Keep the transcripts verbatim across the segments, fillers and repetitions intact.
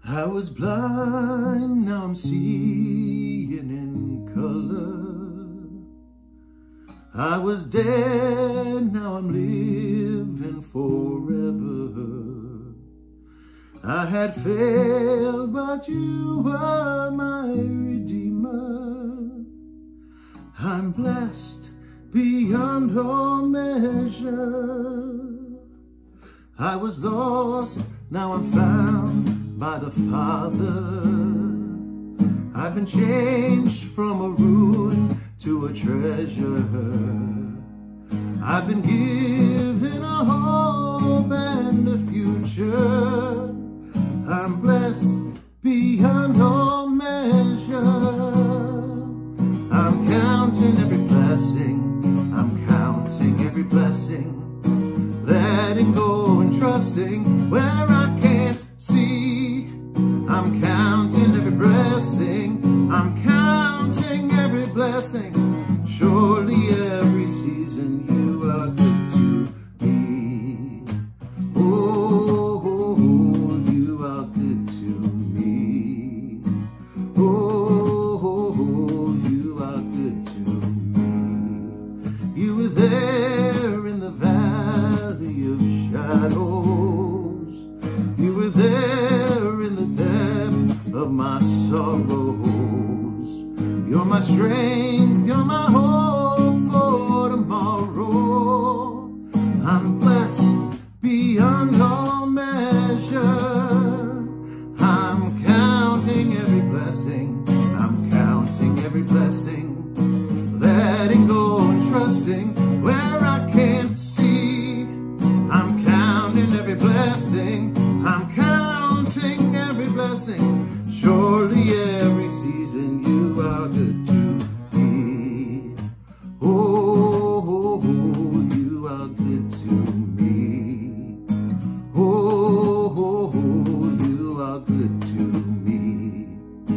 I was blind, now I'm seeing in color. I was dead, now I'm living forever. I had failed, but you were my Redeemer. I'm blessed beyond all measure. I was lost, now I'm found by the Father. I've been changed from a ruin to a treasure. I've been given a hope and a future. I'm blessed beyond all measure. I'm counting every blessing, I'm counting every blessing, letting go and trusting where I can't see. I'm counting every blessing, I'm counting every blessing. Surely every season you are good to me. Oh, you are good to me. Oh, you are good to me. You were there in the valley of shadows. You were there in the depth of my sorrows. You're my strength, you're my hope for tomorrow. I'm blessed beyond all measure. I'm counting every blessing, I'm counting every blessing, letting go and trusting where I can't see. I'm counting every blessing, I'm counting every blessing. Surely every season you are good to me. Oh, you are good to me. Oh, you are good to me.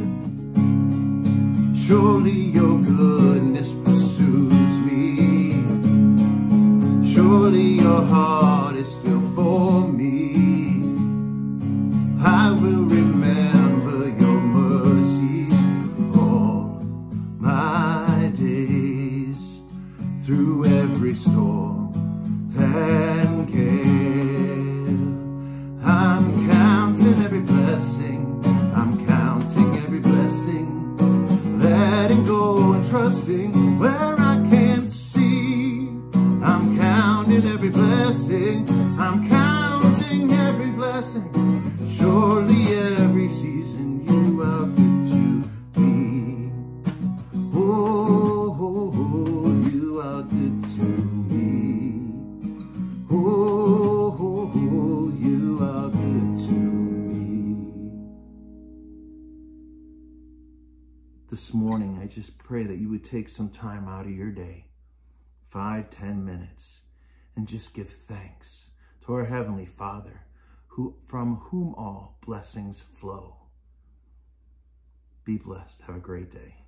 Surely your goodness pursues me. Surely your heart is still for me. I will remember your mercies all my days, through every storm and gale. I'm counting every blessing, I'm counting every blessing, letting go and trusting where I can't see. I'm counting every blessing, I'm counting every blessing. Surely every season you are good to me. Oh, you are good to me. Oh, you are good to me. This morning, I just pray that you would take some time out of your day, five, ten minutes, and just give thanks to our Heavenly Father, who, from whom all blessings flow. Be blessed. Have a great day.